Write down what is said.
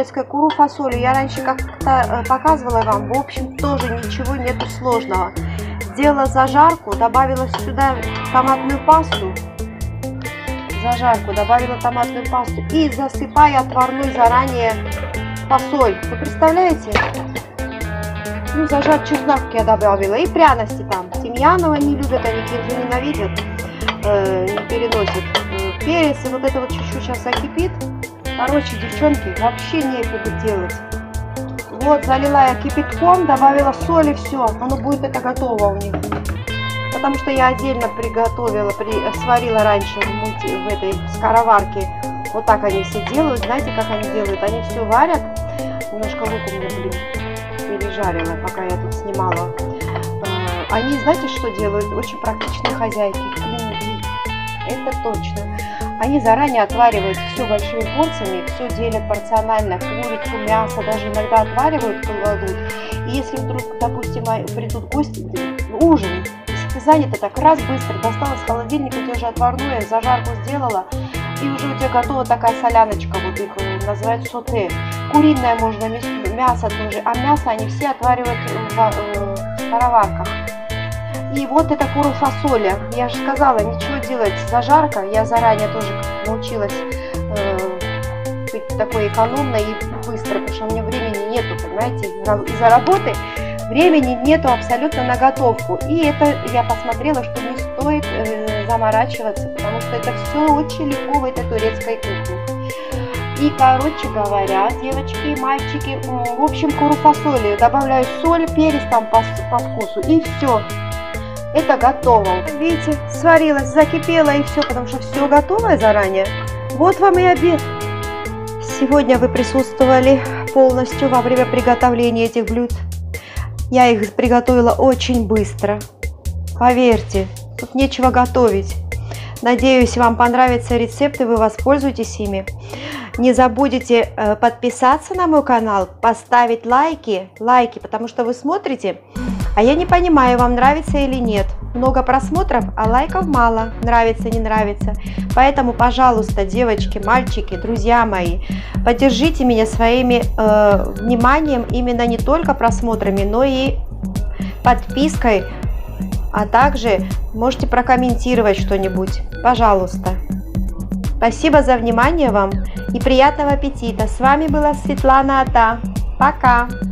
турецкой куру фасоли. Я раньше как-то показывала вам. В общем, тоже ничего нету сложного. Сделала зажарку, добавила сюда томатную пасту. Зажарку, добавила томатную пасту и засыпаю отварной заранее фасоль. Вы представляете? Ну, зажарку чеснок я добавила. И пряности там. Тимьянова не любят, они кинзу ненавидят, не переносят. Перец, и вот это вот чуть-чуть сейчас закипит. Короче, девчонки, вообще нефига делать. Вот, залила я кипятком, добавила соль и все. Оно будет это готово у них. Потому что я отдельно приготовила, сварила раньше в этой скороварке. Вот так они все делают. Знаете, как они делают? Они все варят. Немножко лук у меня, блин, пережарила, пока я тут снимала. Они, знаете, что делают? Очень практичные хозяйки. Это точно. Они заранее отваривают все большими порциями, все делят порционально, курицу, мясо, даже иногда отваривают, кладут. И если вдруг, допустим, придут гости, ужин, если ты занята, так раз быстро достала с холодильника, у тебя уже отварную, зажарку сделала, и уже у тебя готова такая соляночка, вот их называют соте. Куриное можно, мясо тоже, а мясо они все отваривают в скороварках. И вот это куру фасоли. Я же сказала, ничего делать. Зажарка. Я заранее тоже научилась быть такой экономной и быстро, потому что у меня времени нету, понимаете, из-за работы времени нету абсолютно на готовку. И это я посмотрела, что не стоит заморачиваться, потому что это все очень легко в этой турецкой кухне. И, короче говоря, девочки и мальчики, в общем, куру фасоли. Добавляю соль, перец там по вкусу, и все. Это готово. Видите, сварилась, закипела и все, потому что все готовое заранее. Вот вам и обед. Сегодня вы присутствовали полностью во время приготовления этих блюд. Я их приготовила очень быстро. Поверьте, тут нечего готовить. Надеюсь, вам понравятся рецепты, вы воспользуетесь ими. Не забудете подписаться на мой канал, поставить лайки, потому что вы смотрите, а я не понимаю, вам нравится или нет. Много просмотров, а лайков мало, нравится, не нравится. Поэтому, пожалуйста, девочки, мальчики, друзья мои, поддержите меня своими вниманием, именно не только просмотрами, но и подпиской. А также можете прокомментировать что-нибудь, пожалуйста. Спасибо за внимание вам и приятного аппетита. С вами была Светлана Ата. Пока!